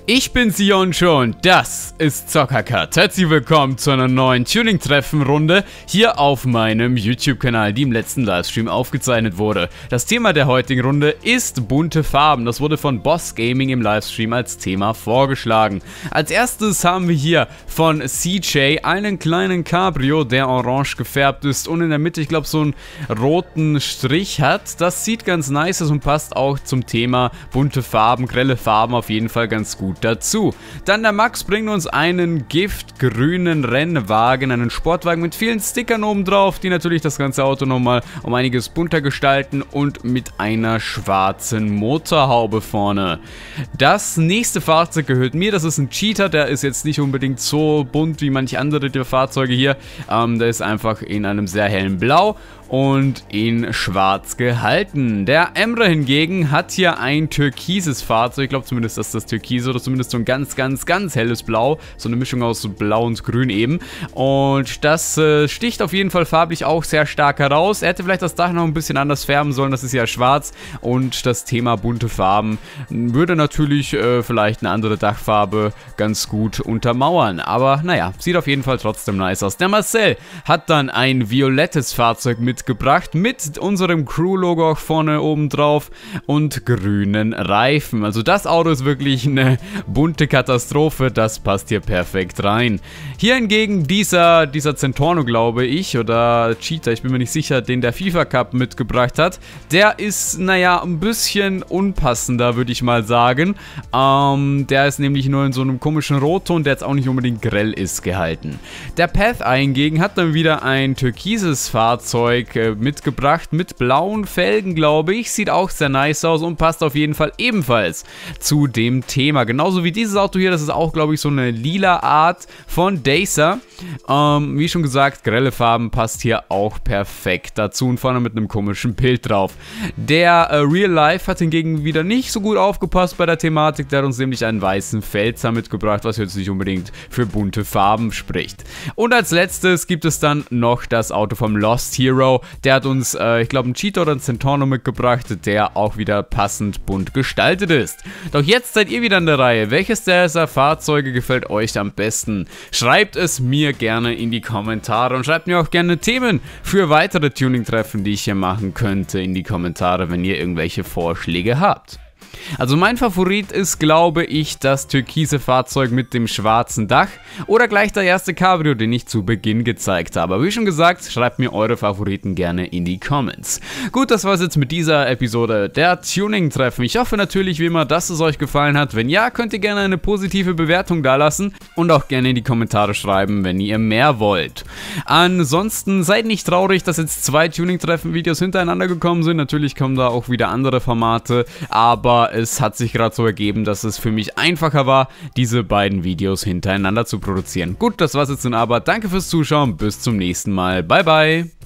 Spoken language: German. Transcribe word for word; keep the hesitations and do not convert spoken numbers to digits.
Ich bin Sion schon, das ist Zockercut. Herzlich willkommen zu einer neuen Tuning-Treffen-Runde hier auf meinem YouTube-Kanal, die im letzten Livestream aufgezeichnet wurde. Das Thema der heutigen Runde ist bunte Farben. Das wurde von Boss Gaming im Livestream als Thema vorgeschlagen. Als erstes haben wir hier von C J einen kleinen Cabrio, der orange gefärbt ist und in der Mitte, ich glaube, so einen roten Strich hat. Das sieht ganz nice aus und passt auch zum Thema bunte Farben, grelle Farben auf jeden Fall ganz gut dazu. Dann der Max bringt uns einen giftgrünen Rennwagen, einen Sportwagen mit vielen Stickern oben drauf, die natürlich das ganze Auto nochmal um einiges bunter gestalten und mit einer schwarzen Motorhaube vorne. Das nächste Fahrzeug gehört mir, das ist ein Cheetah, der ist jetzt nicht unbedingt so bunt wie manche andere der Fahrzeuge hier, ähm, der ist einfach in einem sehr hellen Blau und in schwarz gehalten. Der Emre hingegen hat hier ein türkises Fahrzeug, ich glaube zumindest, dass das türkise oder zumindest so ein ganz, ganz, ganz helles Blau, so eine Mischung aus Blau und Grün eben. Und das äh, sticht auf jeden Fall farblich auch sehr stark heraus. Er hätte vielleicht das Dach noch ein bisschen anders färben sollen, das ist ja schwarz und das Thema bunte Farben würde natürlich äh, vielleicht eine andere Dachfarbe ganz gut untermauern. Aber naja, sieht auf jeden Fall trotzdem nice aus. Der Marcel hat dann ein violettes Fahrzeug mit gebracht mit unserem Crew-Logo auch vorne oben drauf und grünen Reifen. Also das Auto ist wirklich eine bunte Katastrophe, das passt hier perfekt rein. Hier hingegen dieser, dieser Zentorno, glaube ich, oder Cheetah, ich bin mir nicht sicher, den der FIFA Cup mitgebracht hat, der ist, naja, ein bisschen unpassender, würde ich mal sagen. Ähm, der ist nämlich nur in so einem komischen Rotton, der jetzt auch nicht unbedingt grell ist, gehalten. Der Path hingegen hat dann wieder ein türkises Fahrzeug mitgebracht mit blauen Felgen, glaube ich. Sieht auch sehr nice aus und passt auf jeden Fall ebenfalls zu dem Thema. Genauso wie dieses Auto hier, das ist auch, glaube ich, so eine lila Art von Dacer. Ähm, wie schon gesagt, grelle Farben passt hier auch perfekt dazu und vorne mit einem komischen Bild drauf. Der äh, Real Life hat hingegen wieder nicht so gut aufgepasst bei der Thematik. Der hat uns nämlich einen weißen Pfälzer mitgebracht, was jetzt nicht unbedingt für bunte Farben spricht. Und als letztes gibt es dann noch das Auto vom Lost Hero. Der hat uns, äh, ich glaube, einen Cheetah oder einen Zentorno mitgebracht, der auch wieder passend bunt gestaltet ist. Doch jetzt seid ihr wieder in der Reihe. Welches dieser Fahrzeuge gefällt euch am besten? Schreibt es mir gerne in die Kommentare und schreibt mir auch gerne Themen für weitere Tuning-Treffen, die ich hier machen könnte, in die Kommentare, wenn ihr irgendwelche Vorschläge habt. Also mein Favorit ist, glaube ich, das türkise Fahrzeug mit dem schwarzen Dach oder gleich der erste Cabrio, den ich zu Beginn gezeigt habe. Aber wie schon gesagt, schreibt mir eure Favoriten gerne in die Comments. Gut, das war's jetzt mit dieser Episode der Tuning-Treffen. Ich hoffe natürlich wie immer, dass es euch gefallen hat. Wenn ja, könnt ihr gerne eine positive Bewertung dalassen und auch gerne in die Kommentare schreiben, wenn ihr mehr wollt. Ansonsten seid nicht traurig, dass jetzt zwei Tuning-Treffen-Videos hintereinander gekommen sind. Natürlich kommen da auch wieder andere Formate, aber es hat sich gerade so ergeben, dass es für mich einfacher war, diese beiden Videos hintereinander zu produzieren. Gut, das war's jetzt nun aber. Danke fürs Zuschauen. Bis zum nächsten Mal. Bye, bye.